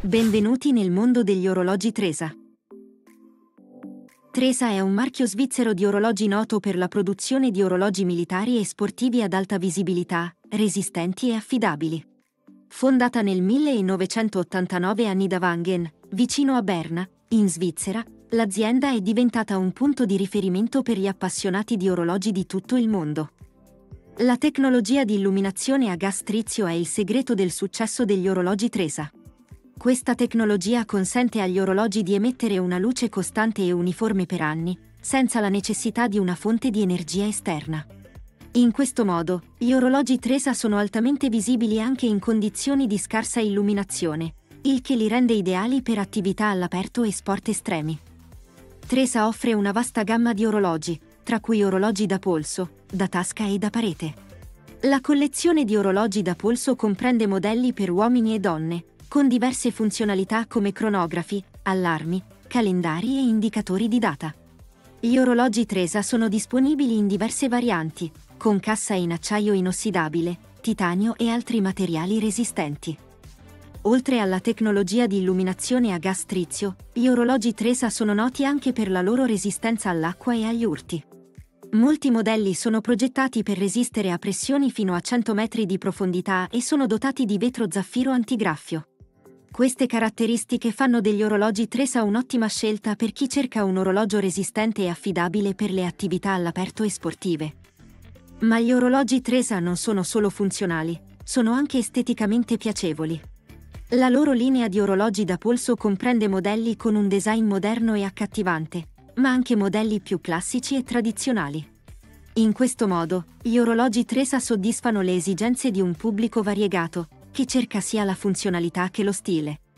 Benvenuti nel mondo degli orologi Tresa. Tresa è un marchio svizzero di orologi noto per la produzione di orologi militari e sportivi ad alta visibilità, resistenti e affidabili. Fondata nel 1989 a Niederwangen, vicino a Berna, in Svizzera, l'azienda è diventata un punto di riferimento per gli appassionati di orologi di tutto il mondo. La tecnologia di illuminazione a gas trizio è il segreto del successo degli orologi Tresa. Questa tecnologia consente agli orologi di emettere una luce costante e uniforme per anni, senza la necessità di una fonte di energia esterna. In questo modo, gli orologi Tresa sono altamente visibili anche in condizioni di scarsa illuminazione, il che li rende ideali per attività all'aperto e sport estremi. Tresa offre una vasta gamma di orologi, tra cui orologi da polso, da tasca e da parete. La collezione di orologi da polso comprende modelli per uomini e donne, con diverse funzionalità come cronografi, allarmi, calendari e indicatori di data. Gli orologi Tresa sono disponibili in diverse varianti, con cassa in acciaio inossidabile, titanio e altri materiali resistenti. Oltre alla tecnologia di illuminazione a gas trizio, gli orologi Tresa sono noti anche per la loro resistenza all'acqua e agli urti. Molti modelli sono progettati per resistere a pressioni fino a 100 metri di profondità e sono dotati di vetro zaffiro antigraffio. Queste caratteristiche fanno degli orologi Tresa un'ottima scelta per chi cerca un orologio resistente e affidabile per le attività all'aperto e sportive. Ma gli orologi Tresa non sono solo funzionali, sono anche esteticamente piacevoli. La loro linea di orologi da polso comprende modelli con un design moderno e accattivante, ma anche modelli più classici e tradizionali. In questo modo, gli orologi Tresa soddisfano le esigenze di un pubblico variegato, che cerca sia la funzionalità che lo stile.